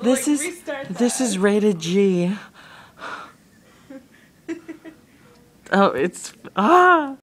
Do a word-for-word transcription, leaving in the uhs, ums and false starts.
This like, is this is rated G. Oh, it's ah.